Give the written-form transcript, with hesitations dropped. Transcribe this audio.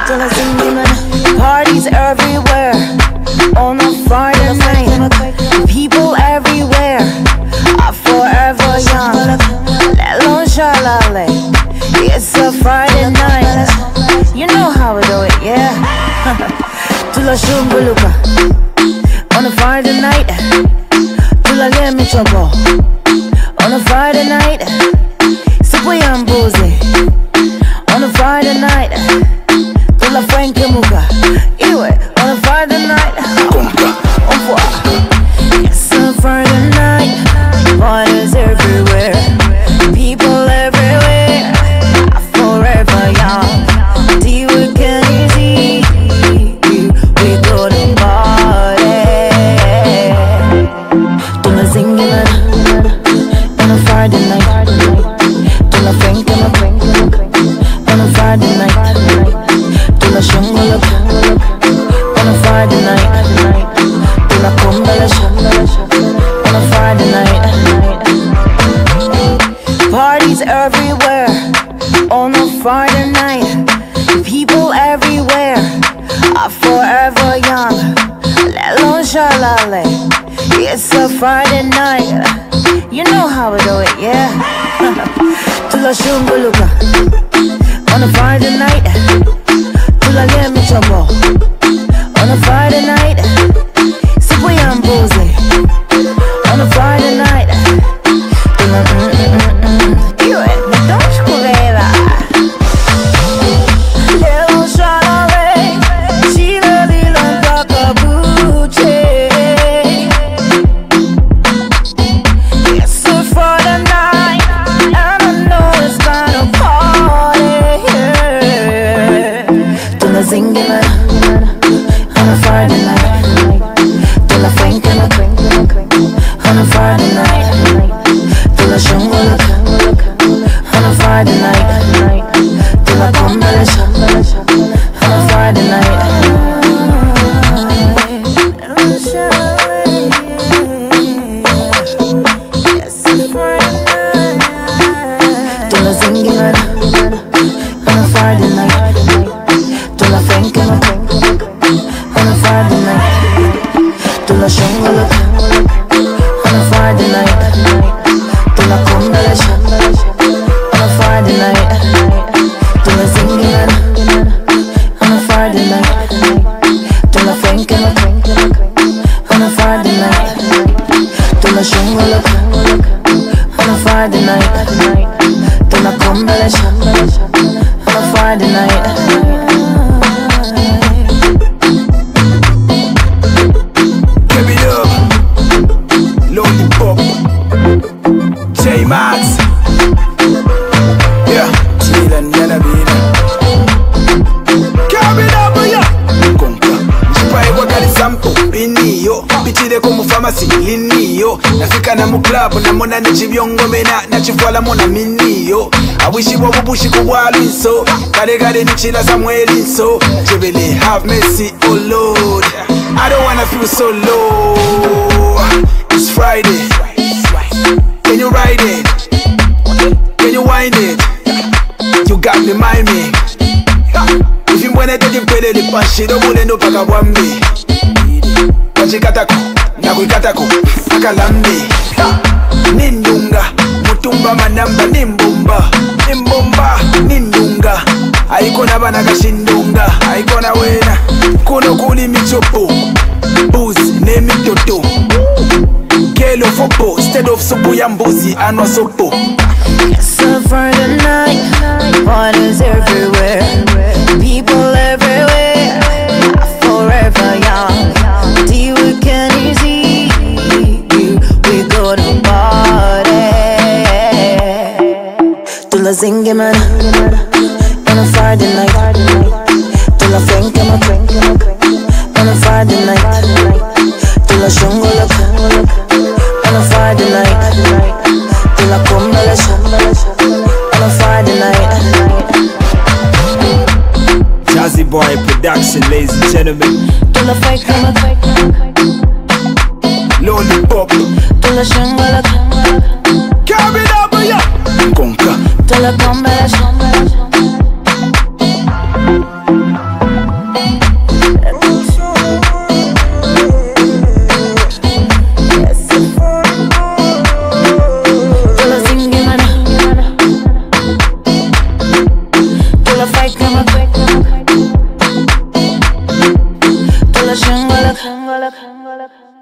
till I sing you man. Parties everywhere on a Friday night. People everywhere are forever young. Lelon shalale, it's a Friday night. You know how we do it, yeah. Tula shumbuluka on a Friday night. Tula lemi chobo on a Friday night. Sipu yambuzi on a Friday night. Tula fwenke muka iwe on a Friday night. It's a Friday night. Parties everywhere, people everywhere, forever young. See we can see, we go to party. Tula singing on a Friday night. Tula fwenke on a Friday night. Tula shungula on a Friday night. Tula kumbala on a Friday night. Parties everywhere on a Friday night. People everywhere are forever young. Lelon shalale, it's a Friday night. You know how we do it, yeah. Tula shumbuluka on a Friday night. Tula lemi chobo on a Friday night. Sipu yambuzi on a Friday night. Tula don't scurreva. Lelon shalale, chile lilon kakabuche. It's a Friday night, and I know it's gonna party, yeah. Tula singing on a Friday night. Tula fwenking on a Friday night. Tula shungula on a Friday night. Tula kumbala on a Friday night. Yes, it's Friday night. Tula singing on a Friday night. Tula fwenking on a Friday night. Tula shungula on a Friday night. Tula kumbala on a Friday night. Tula singing on a Friday night. Tula fwenking on a Friday night. Tula shungula on a Friday night. Tula kumbala on a Friday night. J-Max, yeah, Chila Nana Bina. Carry up, yeah. Conca, Chipai Wakali Sampo, Binio, Pichide como pharmacy, Linio. Nafika na mu club, na mona ni chibiongo mena, na chifwala mona minio. I wish you were bushi kuwali so. Kare ni chila Samuel so. Jebele, have mercy, oh Lord. I don't wanna feel so low. It's Friday. Can you ride it? Can you wind it? You got me, mind me. If you wanna take you pele the panshi, don't wanna know paka wambi. Wajikatako, nakuikatako, akalambi. Nindunga, mutumba manamba nimbumba. Nimbumba, nindunga. Aikona bana kashindunga, aikona wena. Kuno kuli michopo, booze, name it toto. Kelo fopo, instead of supu yambuzi, anwa sopo. It's a Friday night, parties everywhere, people everywhere, forever young. See we can easy, we go to party. Tula singing on a Friday night. Tula fwenking on a Friday night. Tula shungula on a Friday night. Tula kumbala on a Friday night. Jazzy Boy Production, ladies and gentlemen. Tula fwenking Lollipop, Tula shungula carry up, yeah. Conca, Tula kumbala Angala.